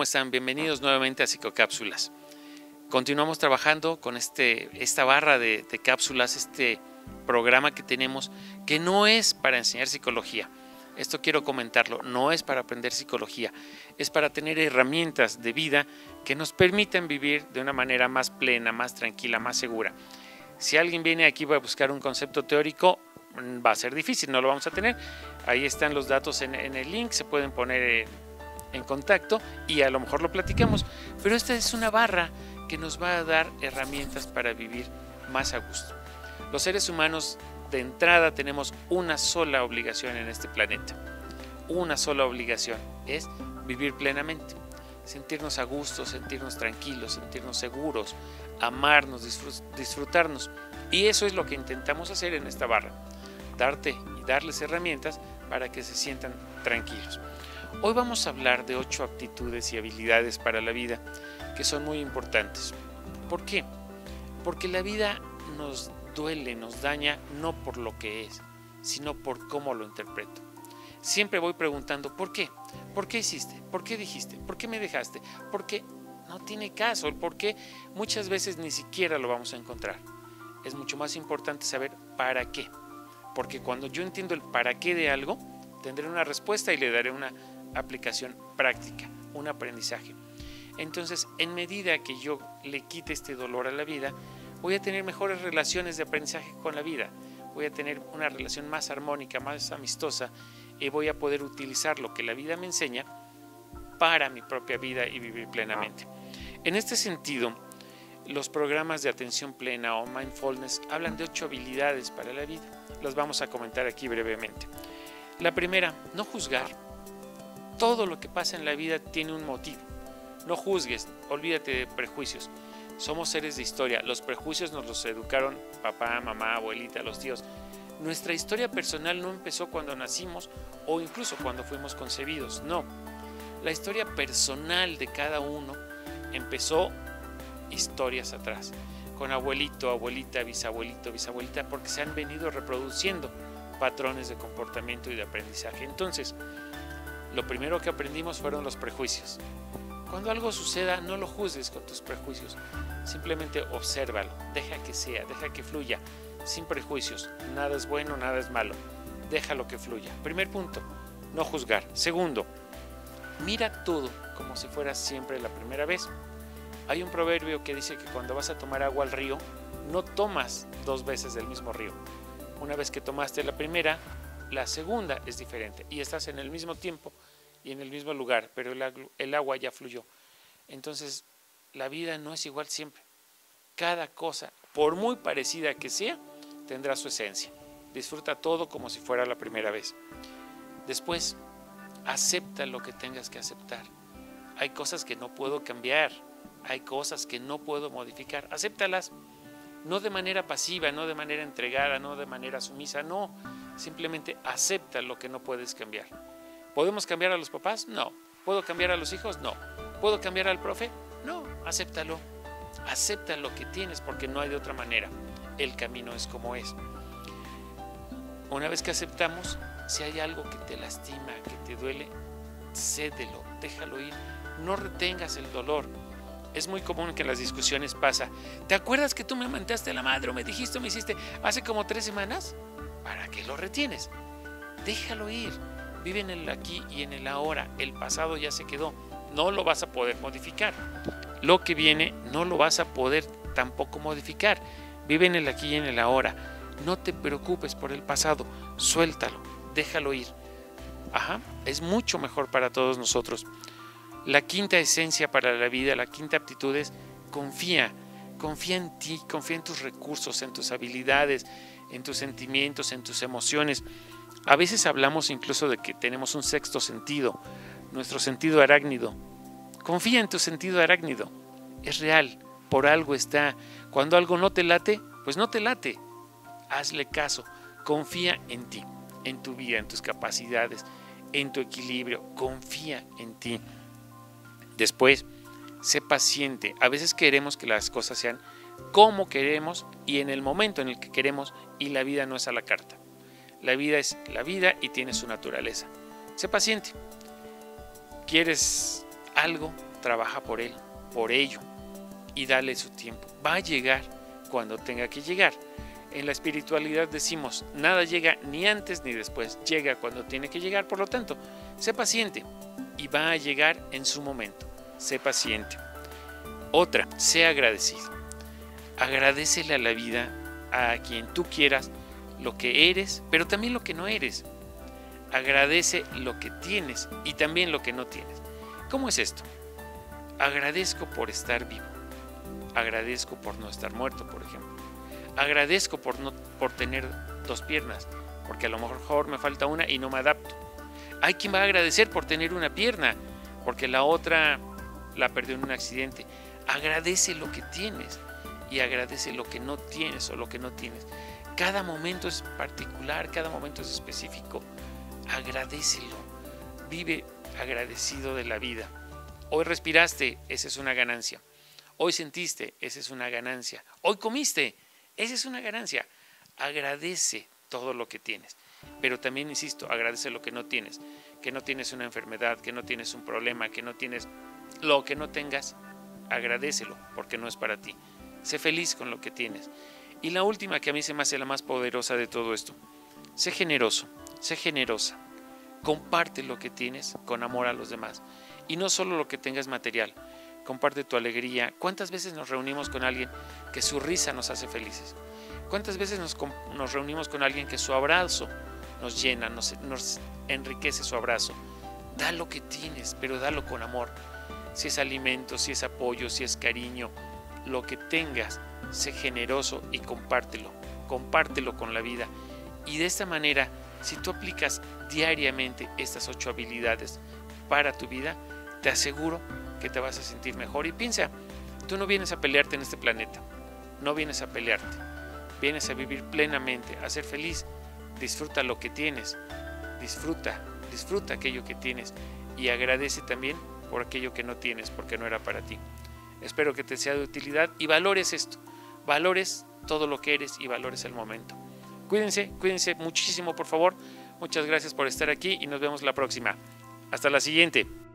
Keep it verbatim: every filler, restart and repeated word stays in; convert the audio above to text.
están? Bienvenidos nuevamente a Psicocápsulas. Continuamos trabajando con este, esta barra de, de cápsulas, este programa que tenemos, que no es para enseñar psicología. Esto quiero comentarlo, no es para aprender psicología, es para tener herramientas de vida que nos permitan vivir de una manera más plena, más tranquila, más segura. Si alguien viene aquí a buscar un concepto teórico, va a ser difícil, no lo vamos a tener. Ahí están los datos en, en el link, se pueden poner en, en contacto y a lo mejor lo platicamos. Pero esta es una barra que nos va a dar herramientas para vivir más a gusto. Los seres humanos de entrada tenemos una sola obligación en este planeta. Una sola obligación es vivir plenamente. Sentirnos a gusto, sentirnos tranquilos, sentirnos seguros, amarnos, disfrutarnos. Y eso es lo que intentamos hacer en esta barra. Darte y darles herramientas para que se sientan tranquilos. Hoy vamos a hablar de ocho aptitudes y habilidades para la vida que son muy importantes. ¿Por qué? Porque la vida nos duele, nos daña no por lo que es, sino por cómo lo interpreto. Siempre voy preguntando, ¿por qué? ¿Por qué hiciste? ¿Por qué dijiste? ¿Por qué me dejaste? ¿Por qué? No tiene caso. El por qué muchas veces ni siquiera lo vamos a encontrar. Es mucho más importante saber para qué. Porque cuando yo entiendo el para qué de algo, tendré una respuesta y le daré una aplicación práctica, un aprendizaje. Entonces, en medida que yo le quite este dolor a la vida, voy a tener mejores relaciones de aprendizaje con la vida. Voy a tener una relación más armónica, más amistosa y voy a poder utilizar lo que la vida me enseña para mi propia vida y vivir plenamente. En este sentido, los programas de atención plena o mindfulness hablan de ocho habilidades para la vida. Las vamos a comentar aquí brevemente. La primera, no juzgar. Todo lo que pasa en la vida tiene un motivo. No juzgues, olvídate de prejuicios. Somos seres de historia. Los prejuicios nos los educaron papá, mamá, abuelita, los tíos. Nuestra historia personal no empezó cuando nacimos o incluso cuando fuimos concebidos. No. La historia personal de cada uno empezó historias atrás, con abuelito, abuelita, bisabuelito, bisabuelita, porque se han venido reproduciendo patrones de comportamiento y de aprendizaje. Entonces, lo primero que aprendimos fueron los prejuicios. Cuando algo suceda, no lo juzgues con tus prejuicios, simplemente obsérvalo, deja que sea, deja que fluya, sin prejuicios. Nada es bueno, nada es malo, déjalo que fluya. Primer punto, no juzgar. Segundo, mira todo como si fuera siempre la primera vez. Hay un proverbio que dice que cuando vas a tomar agua al río, no tomas dos veces del mismo río. Una vez que tomaste la primera, la segunda es diferente y estás en el mismo tiempo y en el mismo lugar, pero el, el agua ya fluyó. Entonces, la vida no es igual siempre. Cada cosa, por muy parecida que sea, tendrá su esencia. Disfruta todo como si fuera la primera vez. Después, acepta lo que tengas que aceptar. Hay cosas que no puedo cambiar. Hay cosas que no puedo modificar. Acéptalas. No de manera pasiva, no de manera entregada, no de manera sumisa, no. Simplemente acepta lo que no puedes cambiar. ¿Podemos cambiar a los papás? No. ¿Puedo cambiar a los hijos? No. ¿Puedo cambiar al profe? No. Acéptalo. Acepta lo que tienes porque no hay de otra manera. El camino es como es. Una vez que aceptamos, si hay algo que te lastima, que te duele, cédelo, déjalo ir. No retengas el dolor. Es muy común que en las discusiones pasa, ¿te acuerdas que tú me mentaste a la madre o me dijiste o me hiciste hace como tres semanas? ¿Para qué lo retienes? Déjalo ir. Vive en el aquí y en el ahora. El pasado ya se quedó. No lo vas a poder modificar. Lo que viene no lo vas a poder tampoco modificar. Vive en el aquí y en el ahora. No te preocupes por el pasado. Suéltalo. Déjalo ir. Ajá. Es mucho mejor para todos nosotros. La quinta esencia para la vida, la quinta aptitud es confía. Confía en ti, confía en tus recursos, en tus habilidades, en tus sentimientos, en tus emociones. A veces hablamos incluso de que tenemos un sexto sentido, nuestro sentido arácnido. Confía en tu sentido arácnido. Es real, por algo está. Cuando algo no te late, pues no te late. Hazle caso. Confía en ti, en tu vida, en tus capacidades, en tu equilibrio. Confía en ti. Después, sé paciente. A veces queremos que las cosas sean como queremos y en el momento en el que queremos y la vida no es a la carta. La vida es la vida y tiene su naturaleza. Sé paciente. ¿Quieres algo? trabaja por él, por ello, y dale su tiempo. Va a llegar cuando tenga que llegar. En la espiritualidad decimos, nada llega ni antes ni después, llega cuando tiene que llegar. Por lo tanto, sé paciente y va a llegar en su momento. Sé paciente. Otra, sé agradecido. Agradécele a la vida, a quien tú quieras, lo que eres, pero también lo que no eres. Agradece lo que tienes y también lo que no tienes. ¿Cómo es esto? Agradezco por estar vivo. Agradezco por no estar muerto, por ejemplo. Agradezco por, no, por tener dos piernas, porque a lo mejor me falta una y no me adapto. Hay quien va a agradecer por tener una pierna, porque la otra la perdió en un accidente. Agradece lo que tienes y agradece lo que no tienes o lo que no tienes. Cada momento es particular, cada momento es específico. Agradécelo. Vive agradecido de la vida. Hoy respiraste, esa es una ganancia. Hoy sentiste, esa es una ganancia. Hoy comiste, esa es una ganancia. Agradece todo lo que tienes. Pero también, insisto, agradece lo que no tienes. Que no tienes una enfermedad, que no tienes un problema, que no tienes lo que no tengas. Agradécelo, porque no es para ti. Sé feliz con lo que tienes. Y la última, que a mí se me hace la más poderosa de todo esto. Sé generoso, sé generosa. Comparte lo que tienes con amor a los demás. Y no solo lo que tengas material. Comparte tu alegría. ¿Cuántas veces nos reunimos con alguien que su risa nos hace felices? ¿Cuántas veces nos, nos reunimos con alguien que su abrazo nos llena, nos, nos enriquece su abrazo? Da lo que tienes, pero dalo con amor. Si es alimento, si es apoyo, si es cariño, lo que tengas, sé generoso y compártelo. Compártelo con la vida. Y de esta manera, si tú aplicas diariamente estas ocho habilidades para tu vida, te aseguro que te vas a sentir mejor. Y piensa, tú no vienes a pelearte en este planeta, no vienes a pelearte, vienes a vivir plenamente, a ser feliz. Disfruta lo que tienes, disfruta, disfruta aquello que tienes y agradece también por aquello que no tienes, porque no era para ti. Espero que te sea de utilidad y valores esto, valores todo lo que eres y valores el momento. Cuídense, cuídense muchísimo, por favor. Muchas gracias por estar aquí y nos vemos la próxima. Hasta la siguiente.